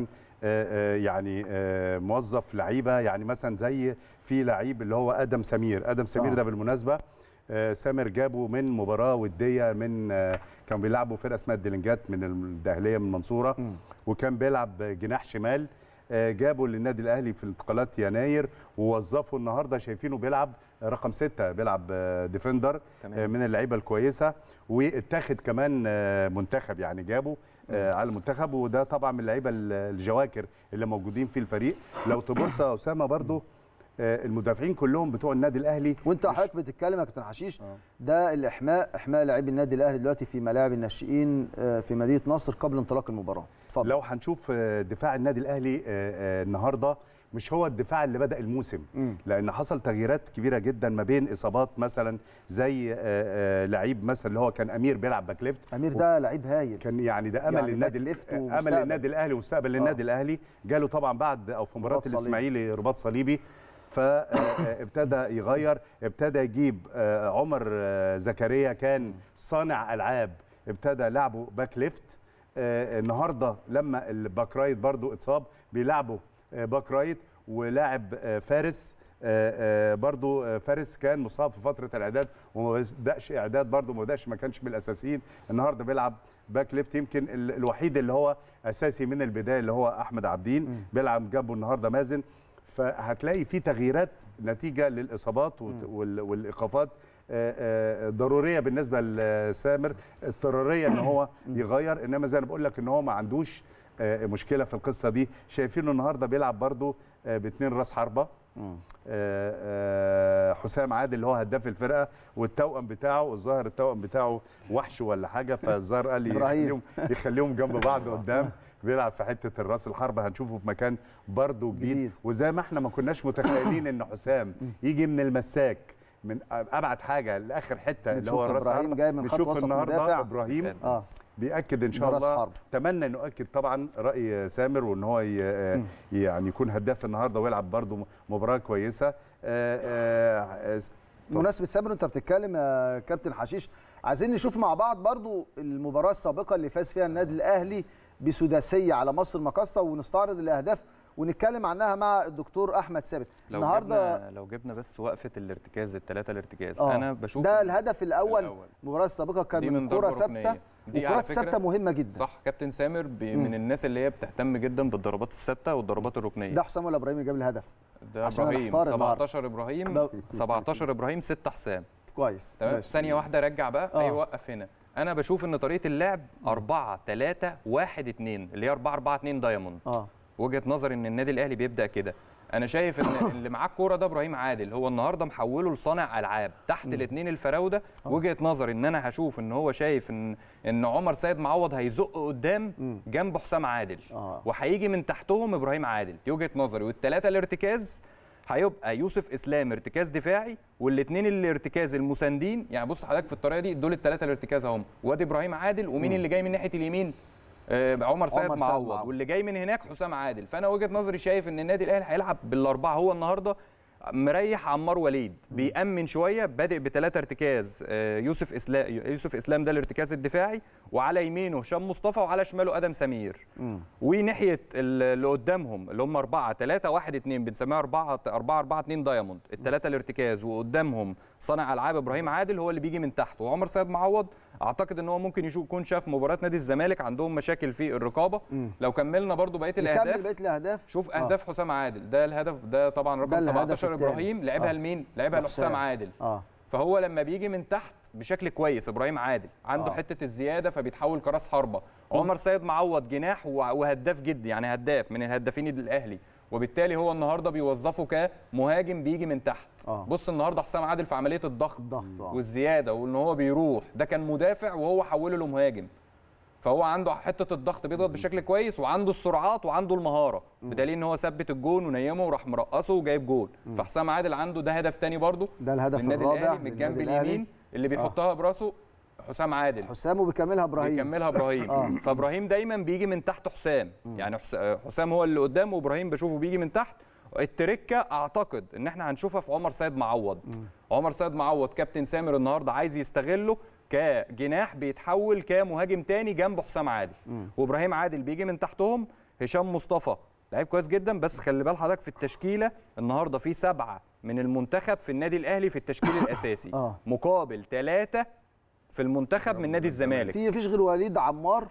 يعني موظف لعيبه، يعني مثلا زي في لعيب اللي هو ادم سمير ده بالمناسبه سامر جابه من مباراه وديه من كانوا بيلعبوا فرقه اسمها الدلنجات من الدهليه من المنصوره، وكان بيلعب جناح شمال. جابوا للنادي الاهلي في انتقالات يناير ووظفوا النهارده شايفينه بيلعب رقم 6، بيلعب ديفندر من اللعيبه الكويسه، واتاخد كمان منتخب، يعني جابوا على المنتخب، وده طبعا من اللعيبه الجواكر اللي موجودين في الفريق. لو تبص يا اسامه برضو المدافعين كلهم بتوع النادي الاهلي، وانت حضرتك بتتكلم يا كابتن حشيش ده احماء لاعبي النادي الاهلي دلوقتي في ملاعب الناشئين في مدينه نصر قبل انطلاق المباراه. اتفضل. لو هنشوف دفاع النادي الاهلي النهارده مش هو الدفاع اللي بدأ الموسم، لان حصل تغييرات كبيره جدا ما بين اصابات مثلا زي لعيب مثلا اللي هو كان امير بيلعب باك ليفت. امير ده لعيب هايل، كان يعني ده امل للنادي الاهلي ومستقبل للنادي الاهلي. جاله طبعا بعد او في مباراه الاسماعيلي رباط صليبي، فابتدى يغير، ابتدى يجيب عمر زكريا كان صانع العاب، ابتدى لعبه باك ليفت. النهارده لما الباك رايت برضو اتصاب بيلعبوا باك رايت، ولاعب فارس برضو فارس كان مصاب في فتره الاعداد وما بداش اعداد، برضو ما كانش من الاساسيين. النهارده بيلعب باك ليفت، يمكن الوحيد اللي هو اساسي من البدايه اللي هو احمد عابدين بيلعب جنبه النهارده مازن. فهتلاقي في تغييرات نتيجه للاصابات والايقافات ضروريه بالنسبه لسامر، اضطراريه ان هو يغير، انما زي ما بقول لك ان هو ما عندوش مشكله في القصه دي. شايفينه النهارده بيلعب برده باثنين راس حربه، حسام عادل اللي هو هداف الفرقه، والتوأم بتاعه الظاهر التوأم بتاعه وحش ولا حاجه، فالظاهر قال لي يخليهم جنب بعض قدام، بيلعب في حته الراس الحربه، هنشوفه في مكان برده جديد. وزي ما احنا ما كناش متخيلين ان حسام يجي من المساك من ابعد حاجه لاخر حته اللي هو الراس ابراهيم جاي من خط وسط النهارده ابراهيم بيأكد ان شاء الله. اتمنى انه يؤكد طبعا راي سامر، وان هو يعني يكون هداف النهارده ويلعب برده مباراه كويسه. بمناسبه سامر انت بتتكلم يا كابتن حشيش، عايزين نشوف مع بعض برده المباراه السابقه اللي فاز فيها النادي الاهلي بسداسيه على مصر المقاصه، ونستعرض الاهداف ونتكلم عنها مع الدكتور احمد ثابت. النهارده لو جبنا بس وقفه الارتكاز، الثلاثه الارتكاز، انا بشوف ده الهدف الاول. المباراه السابقه كان من كره ثابته، والكرات الثابته مهمه جدا. صح، كابتن سامر من الناس اللي هي بتهتم جدا بالضربات الثابته والضربات الركنيه. ده حسام ولا ابراهيم اللي جاب الهدف؟ ده ابراهيم، 17 ابراهيم 17 ابراهيم 6 حسام. كويس، تمام. ثانيه واحده رجع بقى. ايوه وقف هنا. انا بشوف ان طريقه اللعب 4-3-1-2 اللي هي 4-4-2 دايموند. وجهه نظري ان النادي الاهلي بيبدا كده. انا شايف ان اللي معاه الكوره ده ابراهيم عادل، هو النهارده محوله لصانع العاب تحت الاثنين الفراوده. وجهه نظري ان انا هشوف ان هو شايف ان عمر سيد معوض هيزق قدام جنب حسام عادل، وهيجي من تحتهم ابراهيم عادل. دي وجهه نظري. والثلاثه الارتكاز هيبقى يوسف اسلام ارتكاز دفاعي، والاثنين الارتكاز المساندين. يعني بص حضرتك في الطريقه دي دول الثلاثه الارتكاز اهم، وادي ابراهيم عادل، ومين اللي جاي من ناحيه اليمين؟ عمر سيد معوض، واللي جاي من هناك حسام عادل. فانا وجهه نظري شايف ان النادي الاهلي هيلعب بالاربعه. هو النهارده مريح عمار وليد، بيأمن شويه، بادئ بثلاثه ارتكاز، يوسف اسلام ده الارتكاز الدفاعي، وعلى يمينه هشام مصطفى، وعلى شماله ادم سمير. وناحيه اللي قدامهم اللي هم 4-3-1-2 بنسميها 4-4-2 دايموند، الثلاثه الارتكاز، وقدامهم صانع العاب ابراهيم عادل هو اللي بيجي من تحت، وعمر سيد معوض. اعتقد ان هو ممكن يكون شاف مباراه نادي الزمالك عندهم مشاكل في الرقابه. لو كملنا برضو بقيه الاهداف، شوف اهداف حسام عادل، ده الهدف ده طبعا رقم 17 ابراهيم لعبها لمين؟ لعبها لحسام عادل. فهو لما بيجي من تحت بشكل كويس ابراهيم عادل عنده حته الزياده، فبيتحول كراس حربه. عمر سيد معوض جناح وهداف جدا، يعني هداف من الهدافين الاهلي، وبالتالي هو النهارده بيوظفه كمهاجم بيجي من تحت. بص النهارده حسام عادل في عمليه الضغط والزياده، وان هو بيروح، ده كان مدافع وهو حوله لمهاجم. فهو عنده حته الضغط، بيضغط بشكل كويس، وعنده السرعات وعنده المهاره، بدليل ان هو ثبت الجون ونيمه وراح مرقصه وجايب جول. فحسام عادل عنده ده هدف ثاني برده، ده الهدف الرابع من الجنب اليمين اللي بيحطها براسه حسام عادل. حسام وبيكملها ابراهيم. فابراهيم دايما بيجي من تحت حسام، يعني حسام هو اللي قدام، وابراهيم بشوفه بيجي من تحت. التركه اعتقد ان احنا هنشوفها في عمر سيد معوض. عمر سيد معوض كابتن سامر النهارده عايز يستغله كجناح بيتحول كمهاجم تاني جنب حسام عادل. وابراهيم عادل بيجي من تحتهم. هشام مصطفى لعيب كويس جدا، بس خلي بال حضرتك في التشكيله النهارده في 7 من المنتخب في النادي الاهلي في التشكيل الاساسي، مقابل 3 في المنتخب من نادي الزمالك. فيش غير وليد عمار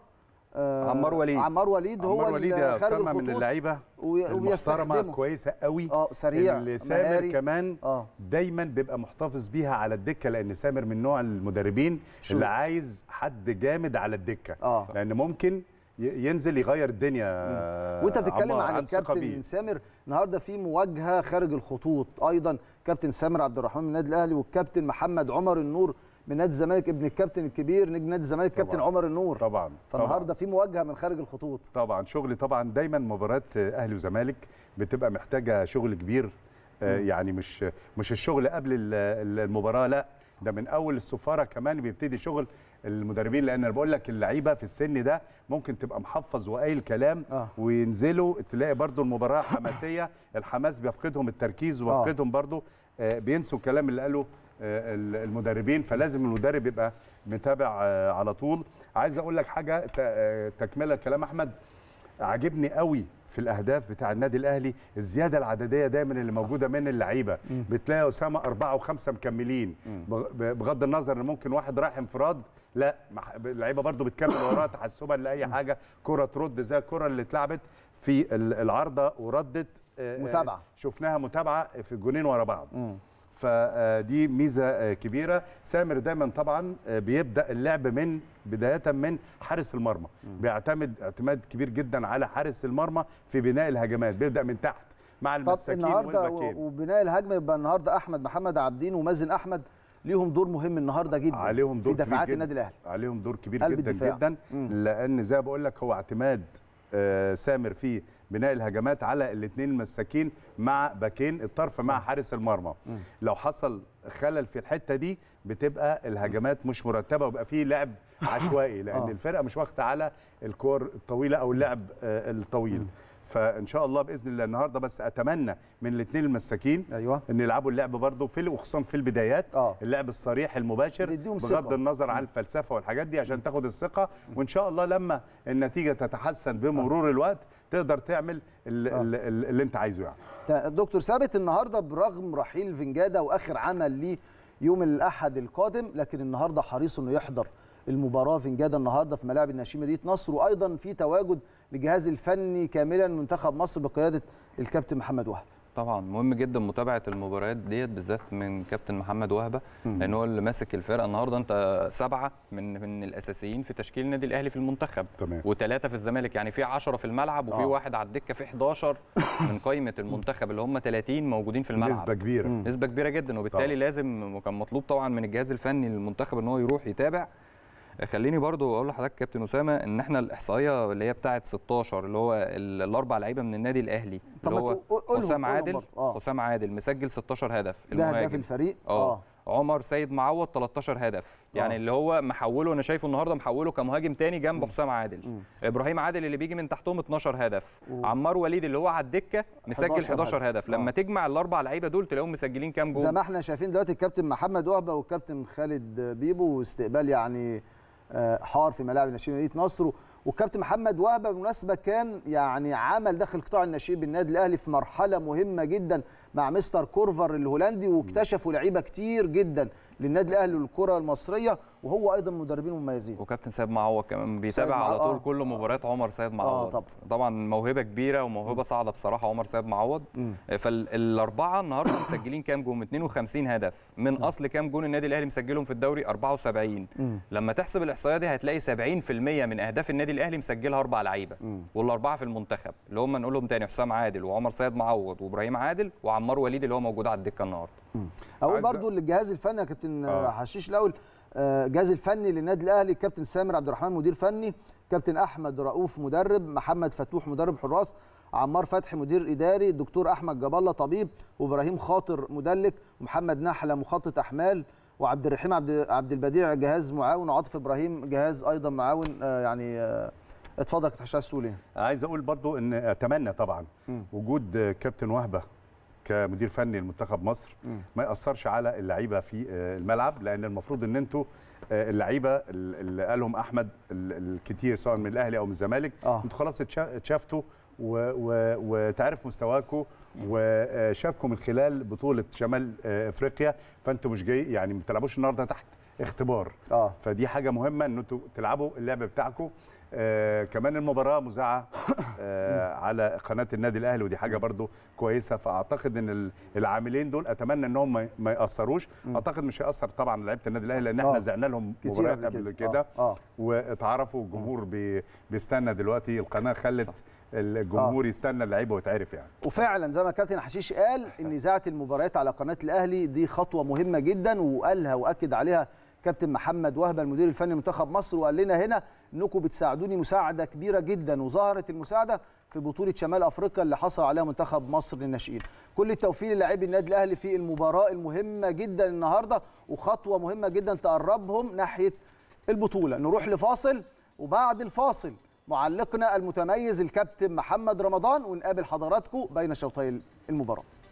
وليد هو اللي خارج الخطوط من اللعيبه المحترمه كويسه قوي، سريع، اللي سامر كمان دايما بيبقى محتفظ بيها على الدكه، لان سامر من نوع المدربين اللي عايز حد جامد على الدكه، لان ممكن ينزل يغير الدنيا. وانت بتتكلم عن الكابتن سامر، النهارده في مواجهه خارج الخطوط ايضا، كابتن سامر عبد الرحمن من النادي الاهلي، والكابتن محمد عمر النور من نادي الزمالك، ابن الكابتن الكبير نجم نادي الزمالك كابتن عمر النور. فالنهارده في مواجهه من خارج الخطوط. شغل دايما مباريات اهلي وزمالك بتبقى محتاجه شغل كبير. يعني مش الشغل قبل المباراه، لا ده من اول السفاره كمان بيبتدي شغل المدربين، لان انا بقول لك اللعيبه في السن ده ممكن تبقى محفظ وقايل كلام وينزلوا تلاقي برضو المباراه حماسيه، الحماس بيفقدهم التركيز وبيفقدهم برضو بينسوا الكلام اللي قاله المدربين. فلازم المدرب يبقى متابع على طول. عايز اقول لك حاجه تكمله كلام احمد، عاجبني قوي في الاهداف بتاع النادي الاهلي الزياده العدديه دايما اللي موجوده من اللعيبه. بتلاقي اسامه 4 و5 مكملين، بغض النظر ان ممكن واحد رايح انفراد، لا اللعيبه برده بتكمل وراه تحسبا لاي حاجه، كره ترد زي الكره اللي اتلعبت في العارضه وردت متابعه، شفناها متابعه في الجونين ورا بعض. فدي ميزه كبيره. سامر دايما طبعا بيبدا اللعب بدايه من حارس المرمى، بيعتمد اعتماد كبير جدا على حارس المرمى في بناء الهجمات، بيبدا من تحت مع المساكين والباكين. وبناء الهجمه يبقى النهارده احمد محمد عبدين ومازن احمد ليهم دور مهم النهارده جدا، عليهم دور في دفاعات النادي الاهلي، عليهم دور كبير جدا جدا، لان زي ما بقول لك هو اعتماد سامر في بناء الهجمات على الاثنين المساكين مع باكين الطرف مع حارس المرمى. لو حصل خلل في الحته دي بتبقى الهجمات مش مرتبه ويبقى فيه لعب عشوائي، لان الفرقه مش واخده على الكور الطويله او اللعب الطويل. فان شاء الله باذن الله النهارده بس اتمنى من الاثنين المساكين ان يلعبوا اللعب برده وخصوصا في البدايات اللعب الصريح المباشر بغض النظر عن الفلسفه والحاجات دي عشان تاخد الثقه، وان شاء الله لما النتيجه تتحسن بمرور الوقت تقدر تعمل اللي انت عايزه. يعني دكتور ثابت النهارده برغم رحيل فنجاده واخر عمل ليه يوم الاحد القادم، لكن النهارده حريص انه يحضر المباراه فنجاده النهارده في ملاعب الناشئين مدينه نصر، وايضا في تواجد للجهاز الفني كاملا منتخب مصر بقياده الكابتن محمد وهبه. طبعا مهم جدا متابعه المباريات ديت بالذات من كابتن محمد وهبه، لان هو اللي ماسك الفرقه. النهارده انت 7 من الاساسيين في تشكيل النادي الاهلي في المنتخب، و3 في الزمالك، يعني في 10 في الملعب وفي واحد على الدكه، في 11 من قائمه المنتخب اللي هم 30 موجودين في الملعب. نسبه كبيره جدا، وبالتالي لازم كان مطلوب طبعا من الجهاز الفني للمنتخب ان هو يروح يتابع. خليني برضو اقول لحضرتك كابتن اسامه ان احنا الاحصائيه اللي هي بتاعه 16 اللي هو الاربع لعيبه من النادي الاهلي اللي هو حسام عادل مسجل 16 هدف، ده هداف الفريق. عمر سيد معوض 13 هدف، يعني اللي هو محوله، انا شايفه النهارده محوله كمهاجم تاني جنب حسام عادل. ابراهيم عادل اللي بيجي من تحتهم 12 هدف. عمار وليد اللي هو على الدكه مسجل 11 هدف. لما تجمع الاربع لعيبه دول تلاقيهم مسجلين كام جول؟ زي ما احنا شايفين دلوقتي الكابتن محمد وهبه والكابتن خالد بيبو، واستقبال يعني حار في ملاعب الناشئين مدينه نصر. والكابتن محمد وهبه بالمناسبه كان يعني عمل داخل قطاع الناشئين بالنادي الاهلي في مرحله مهمه جدا مع مستر كورفر الهولندي، واكتشفوا لعيبه كتير جدا للنادي الاهلي والكره المصريه، وهو ايضا مدربين مميزين. وكابتن سيد معوض كمان بيتابع على طول كل مباريات عمر سيد معوض. طبعا موهبه كبيره وموهبه صاعده بصراحه عمر سيد معوض. فالاربعه النهارده مسجلين كام جون؟ 52 هدف من اصل كام جون النادي الاهلي مسجلهم في الدوري؟ 74. لما تحسب الاحصائيه دي هتلاقي 70% من اهداف النادي الاهلي مسجلها اربع لعيبه، والاربعه في المنتخب اللي هم نقولهم تاني حسام عادل وعمر سيد معوض وابراهيم عادل وعمار وليد اللي هو موجود على الدكه النهارده. اقول برضو للجهاز الفني يا كابتن حشيش الاول، الجهاز الفني للنادي الاهلي كابتن سامر عبد الرحمن مدير فني، كابتن احمد رؤوف مدرب، محمد فتوح مدرب حراس، عمار فتحي مدير اداري، الدكتور احمد جاب الله طبيب، وابراهيم خاطر مدلك، ومحمد نحله مخطط احمال، وعبد الرحيم عبد البديع جهاز معاون، وعاطف ابراهيم جهاز ايضا معاون. يعني اتفضل كابتن حشاش تقول ايه؟ عايز اقول برضو ان اتمنى طبعا وجود كابتن وهبه كمدير فني لمنتخب مصر ما ياثرش على اللعيبه في الملعب، لان المفروض ان انتوا اللعيبه اللي قالهم احمد الكتير سواء من الاهلي او من الزمالك انتوا خلاص اتشافتوا وتعرف مستواكم وشافكم من خلال بطوله شمال افريقيا، فانتوا مش جاي يعني ما بتلعبوش النهارده تحت اختبار. فدي حاجه مهمه ان انتوا تلعبوا اللعب بتاعكم. كمان المباراه مذاعه على قناه النادي الاهلي، ودي حاجه برضو كويسه. فاعتقد ان العاملين دول اتمنى انهم ما ياثروش. اعتقد مش هياثر طبعا لعيبه النادي الاهلي، لان احنا زعنا لهم مباريات قبل كده واتعرفوا. الجمهور بيستنى دلوقتي، القناه خلت الجمهور يستنى اللعيبه ويتعرف يعني. وفعلا زي ما كابتن حشيش قال ان اذاعه المباريات على قناه الاهلي دي خطوه مهمه جدا، وقالها واكد عليها كابتن محمد وهبه المدير الفني لمنتخب مصر، وقال لنا هنا انكم بتساعدوني مساعده كبيره جدا، وظهرت المساعده في بطوله شمال افريقيا اللي حصل عليها منتخب مصر للناشئين. كل التوفيق للاعبي النادي الاهلي في المباراه المهمه جدا النهارده، وخطوه مهمه جدا تقربهم ناحيه البطوله. نروح لفاصل، وبعد الفاصل معلقنا المتميز الكابتن محمد رمضان، ونقابل حضراتكم بين شوطي المباراه.